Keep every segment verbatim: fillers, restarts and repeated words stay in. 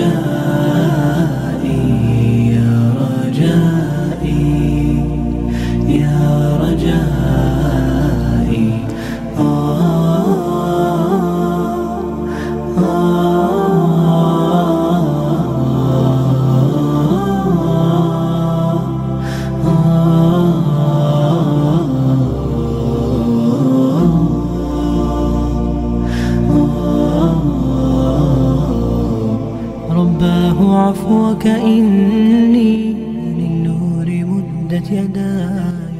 رجائي يا رجائي يا رجائي آه رباه عفوك إني للنور مدت يداي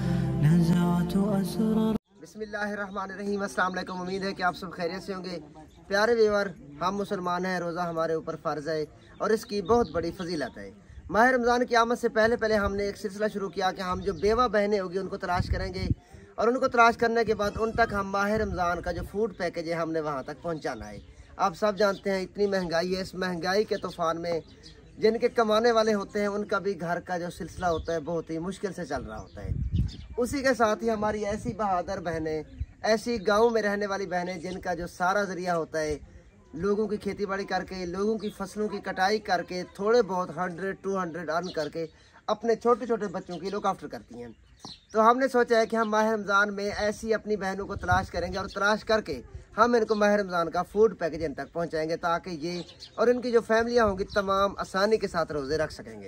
نزعت أسرار. बिस्मिल्लाहिर्रहमानिर्रहीम। अस्सलाम वालेकुम। उम्मीद है कि आप सब खैरियत से होंगे। प्यारे व्यूअर, हम मुसलमान हैं, रोज़ा हमारे ऊपर फ़र्ज़ है और इसकी बहुत बड़ी फजीलत है। माह रमज़ान की आमद से पहले पहले हमने एक सिलसिला शुरू किया कि हम जो बेवा बहनें होगी उनको तलाश करेंगे और उनको तलाश करने के बाद उन तक हम माह रमज़ान का जो फूड पैकेज है हमने वहाँ तक पहुँचाना है। आप सब जानते हैं इतनी महंगाई है, इस महंगाई के तूफ़ान में जिनके कमाने वाले होते हैं उनका भी घर का जो सिलसिला होता है बहुत ही मुश्किल से चल रहा होता है। उसी के साथ ही हमारी ऐसी बहादुर बहनें, ऐसी गांव में रहने वाली बहनें जिनका जो सारा ज़रिया होता है लोगों की खेती बाड़ी करके, लोगों की फसलों की कटाई करके, थोड़े बहुत हंड्रेड टू हंड्रेड अर्न करके अपने छोटे छोटे बच्चों की लुक आफ्टर करती हैं। तो हमने सोचा है कि हम माह रमज़ान में ऐसी अपनी बहनों को तलाश करेंगे और तलाश करके हम इनको माह रमज़ान का फूड पैकेज इन तक पहुँचाएँगे ताकि ये और इनकी जो फैमिलियाँ होंगी तमाम आसानी के साथ रोज़े रख सकेंगे।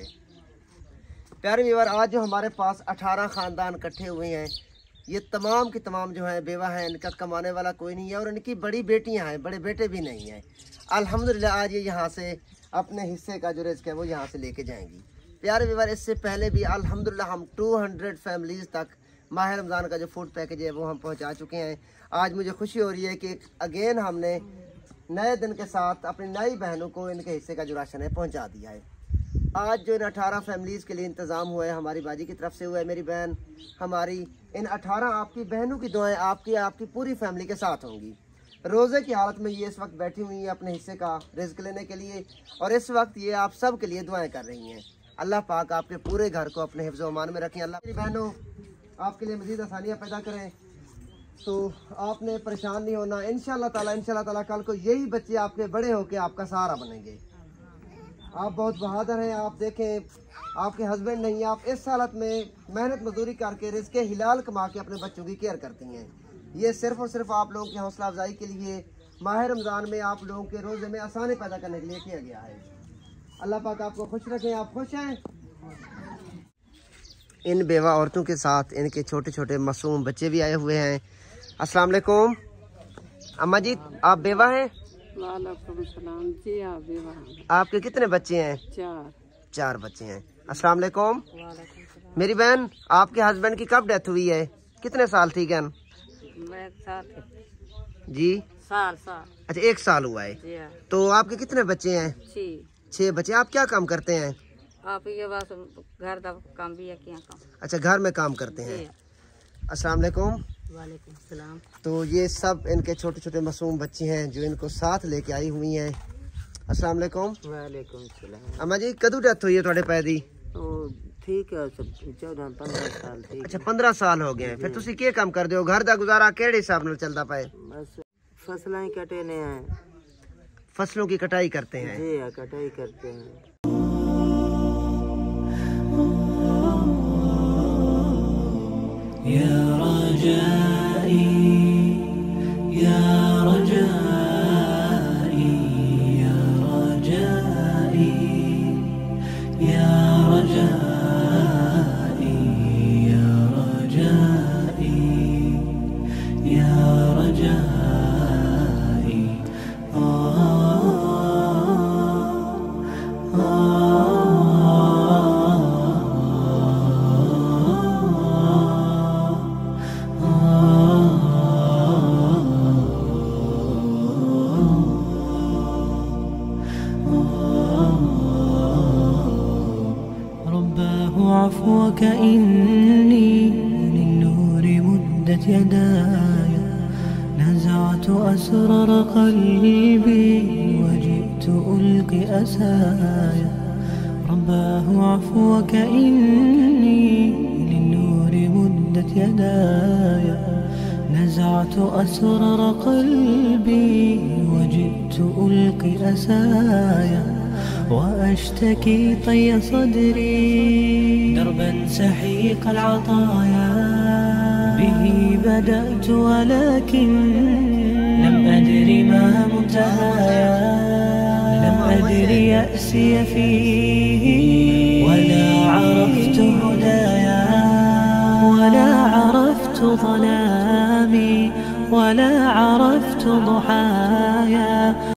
प्यारे व्यूअर, आज जो हमारे पास अठारह ख़ानदान इकट्ठे हुए हैं, ये तमाम की तमाम जो हैं बेवा हैं, इनका कमाने वाला कोई नहीं है और इनकी बड़ी बेटियां हैं, बड़े बेटे भी नहीं हैं। अल्हम्दुलिल्लाह आज ये यहाँ से अपने हिस्से का जो रिज़्क़ है वो यहाँ से लेके जाएंगी। प्यारे व्यूअर, इससे पहले भी अल्हम्दुलिल्लाह हम दो सौ फैमिलीज़ तक माह रमज़ान का जो फूड पैकेज है वो हम पहुँचा चुके हैं। आज मुझे खुशी हो रही है कि अगेन हमने नए दिन के साथ अपनी नई बहनों को इनके हिस्से का जो राशन है पहुँचा दिया है। आज जो इन अठारह फैमिलीज़ के लिए इंतज़ाम हुआ है हमारी बाजी की तरफ से हुआ है। मेरी बहन, हमारी इन अठारह आपकी बहनों की दुआएं आपकी आपकी पूरी फैमिली के साथ होंगी। रोज़े की हालत में ये इस वक्त बैठी हुई हैं अपने हिस्से का रिज़्क़ लेने के लिए और इस वक्त ये आप सब के लिए दुआएं कर रही हैं। अल्लाह पाक आपके पूरे घर को अपने हिफ्ज़ व अमान में रखें। अल्लाह मेरी बहनों आपके लिए मज़ीद आसानियाँ पैदा करें। तो आपने परेशान नहीं होना, इंशाअल्लाह ताला इंशाअल्लाह ताला कल को यही बच्चे आपके बड़े होकर आपका सहारा बनेंगे। आप बहुत बहादुर हैं। आप देखें, आपके हस्बैंड नहीं, आप इस हालत में मेहनत मजदूरी करके रिज़्क़े हिलाल कमा के अपने बच्चों की केयर करती हैं। ये सिर्फ़ और सिर्फ आप लोगों की हौसला अफजाई के लिए माह रमज़ान में आप लोगों के रोज़े में आसानी पैदा करने के लिए किया गया है। अल्लाह पाक आपको खुश रखें। आप खुश हैं? इन बेवा औरतों के साथ इनके छोटे छोटे मासूम बच्चे भी आए हुए हैं। अस्सलाम वालेकुम। अम्मा जी, आप बेवा हैं? वालेकुम सलाम जी। आप बेवा हैं? आपके कितने बच्चे हैं? चार चार बच्चे हैं। अस्सलाम वालेकुम। मेरी बहन, आपके हस्बैंड की कब डेथ हुई है? कितने साल थी गन? जी साल साल अच्छा, एक साल हुआ है। तो आपके कितने बच्चे हैं? छह बच्चे। आप क्या काम करते हैं? आप ये बस घर का काम भी है, क्या काम? अच्छा, घर में काम करते हैं। अस्सलाम वालेकुम। वालेकुम सलाम। तो ये सब इनके छोटे छोटे मासूम बच्चे हैं जो इनको साथ लेके आई हुई हैं। अस्सलाम वालेकुम। वालेकुम सलाम। अम्मा जी, कदू डेथ हुई है थोड़े पैदी? ठीक है, चौदह पंद्रह साल। अच्छा, पंद्रह साल हो गए। फिर तुसी क्या काम कर दो? घर का गुजारा केड़े हिसाब नाल चलदा पाए? बस फसलें कटने हैं। फसलों की कटाई करते हैं? जी हाँ, कटाई करते हैं। या रजाई या रजाई या रजाई या रजाई या रजाई या रजाई عفوك إني للنور مدت يداي نزعت أسرار قلبي وجئت ألقي أسايا رباه عفوك إني للنور مدت يداي نزعت أسرار قلبي وجئت ألقي أسايا وأشتكي طي صدري دربا سحيق العطايا به بدأت ولكن لم أدري ما منتهايا لم أدري يأسي فيه ولا عرفت هدايا ولا عرفت ظلامي ولا عرفت ضحايا